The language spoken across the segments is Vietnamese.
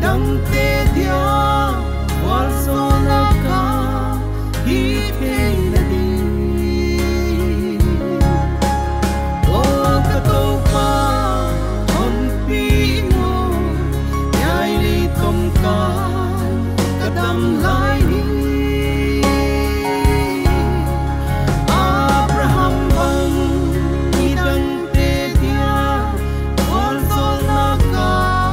dang te dia wal so na ka hi te na di o ka to pa on pi mo yai li tom ka ka dam lai ni Abraham bang ni dang te dia wal so na ka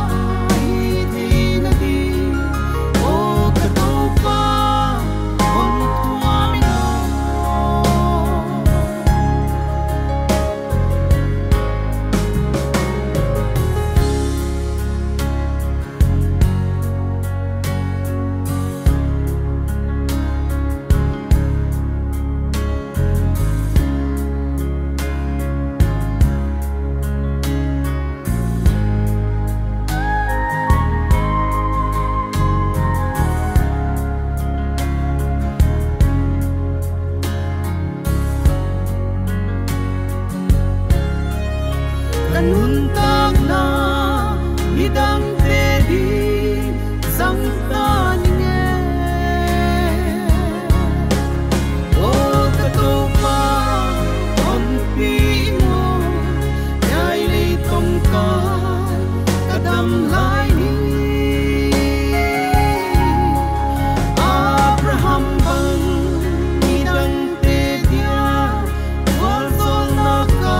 kanun tak na midang te di sang ta ni nge o ka to pa on pi mo yai li tom ka ka dam lai ni Abraham bang midang te dia wal so na ka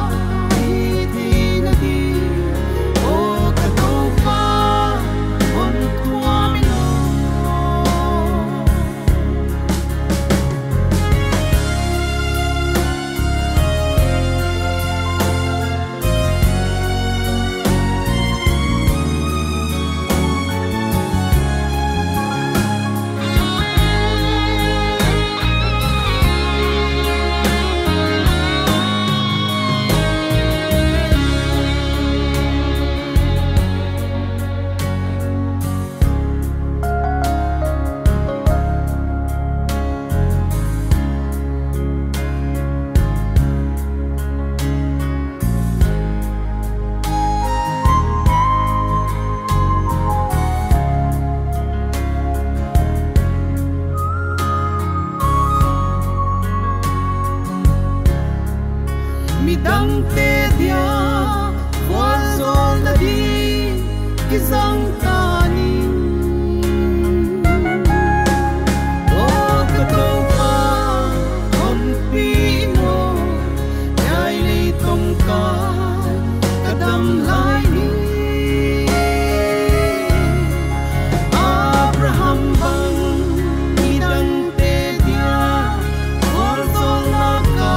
midang te dia wal sol na di kizang kani o ka to pa on pi mo yai li tom ka ka dam lai ni Abraham bang midang te dia wal sol na ka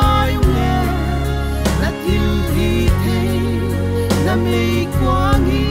na mi quang